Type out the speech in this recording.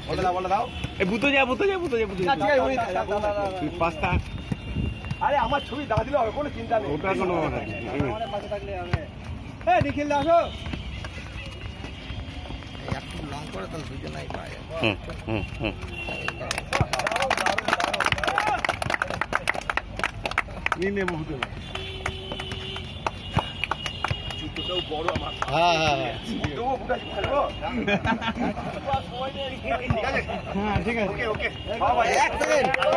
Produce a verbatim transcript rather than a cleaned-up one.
বলে দাও বলে দাও এই বুতো যা বুতো যা বুতো যা বুতো যা পাঁচটা। আরে আমার ছবি দেখা দিলে হবে, কোনো চিন্তা নেই। ওটা কোনো আমার পাশে থাকলে হবে। এই নিখিল দা আসো। একটু লং করে তাহলে দুজনেই পায়। হুম হুম হুম নিয়ে নেবো বুতো না। জুতোটাও বড় আমার। হ্যাঁ হ্যাঁ জুতোও ফুটাছি ভালো। ঠিক আছে হ্যাঁ ঠিক আছে। ওকে ওকে বাবা এক সেকেন্ড।